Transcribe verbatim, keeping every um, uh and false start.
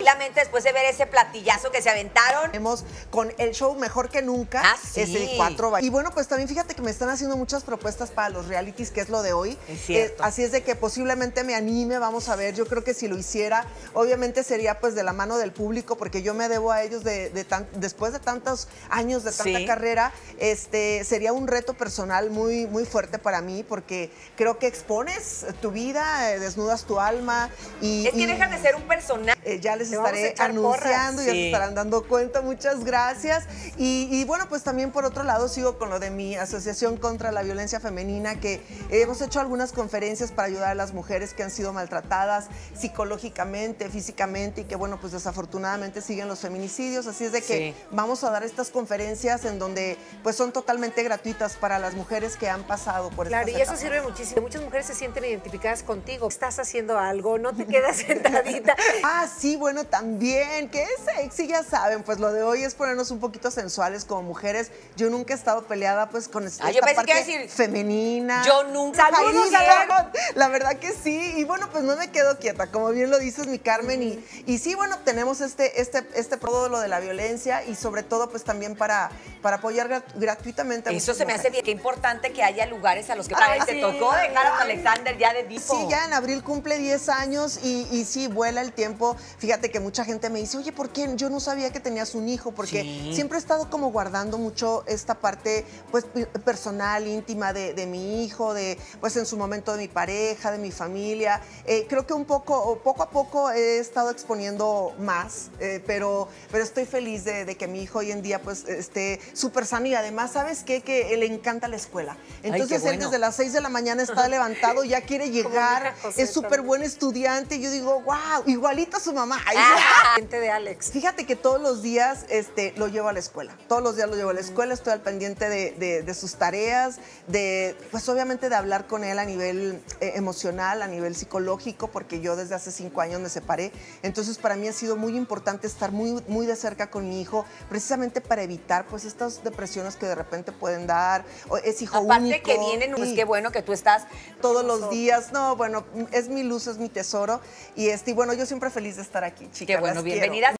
Tranquilamente después de ver ese platillazo que se aventaron. Tenemos con el show Mejor que Nunca. Ah, sí. Es el cuatro. Y bueno, pues también fíjate que me están haciendo muchas propuestas para los realities, que es lo de hoy. Es cierto. Eh, así es de que posiblemente me anime, vamos a ver. Yo creo que si lo hiciera, obviamente sería pues de la mano del público, porque yo me debo a ellos de, de tan, después de tantos años de tanta Sí. carrera, este, sería un reto personal muy, muy fuerte para mí, porque creo que expones tu vida, eh, desnudas tu alma. Y, Es que y, dejan de ser un personaje. Eh, ya les Te vamos a estaré echar anunciando, porras. ya Sí. se estarán dando cuenta, muchas gracias. Y, y bueno, pues también por otro lado sigo con lo de mi Asociación contra la Violencia Femenina, que hemos hecho algunas conferencias para ayudar a las mujeres que han sido maltratadas psicológicamente, físicamente, y que bueno, pues desafortunadamente siguen los feminicidios, así es de que Sí. vamos a dar estas conferencias en donde pues son totalmente gratuitas para las mujeres que han pasado por Claro, estas y eso etapas. sirve muchísimo. Muchas mujeres se sienten identificadas contigo. Estás haciendo algo, no te quedas sentadita. Ah, sí, bueno, también, que es sexy, ya saben, pues lo de hoy es ponernos un poquito sensuales como mujeres. Yo nunca he estado peleada pues con esta Ah, yo pensé que parte iba a decir, femenina. yo nunca. Saludos, Saludos, Aaron. La verdad que sí, y bueno, pues no me quedo quieta, como bien lo dices, mi Carmen, y, y sí, bueno, tenemos este, este, este todo lo de la violencia, y sobre todo pues también para, para apoyar grat- gratuitamente a Eso muchas se me hace mujeres. bien. Qué importante que haya lugares a los que Ay, te sí. tocó dejar a Alexander ya de tipo. Sí, ya en abril cumple diez años y, y sí, vuela el tiempo. Fíjate que mucha gente me dice, oye, ¿por qué? Yo no sabía que tenías un hijo, porque Sí. siempre he estado como guardando mucho esta parte pues personal, íntima de, de mi hijo, de pues en su momento de mi pareja, de mi familia. Eh, creo que un poco, poco a poco he estado exponiendo más, eh, pero, pero estoy feliz de, de que mi hijo hoy en día pues esté súper sano, y además, ¿sabes qué? Que le encanta la escuela. Entonces qué él bueno. desde las seis de la mañana está levantado, ya quiere llegar, hija José es súper también. buen estudiante. Y yo digo, wow, igualito a su mamá. Ay, Gente de Alex. fíjate que todos los días este, lo llevo a la escuela. Todos los días lo llevo a la escuela, estoy al pendiente de, de- de sus tareas, de, pues obviamente de hablar con él a nivel eh, emocional, a nivel psicológico, porque yo desde hace cinco años me separé. Entonces para mí ha sido muy importante estar muy, muy de cerca con mi hijo, precisamente para evitar pues estas depresiones que de repente pueden dar. O es hijo Aparte único. que vienen, pues Sí. qué bueno que tú estás. Todos los días, no, bueno, es mi luz, es mi tesoro. Y este, y bueno, yo siempre feliz de estar aquí, chicas. Qué bueno, las quiero. bienvenida.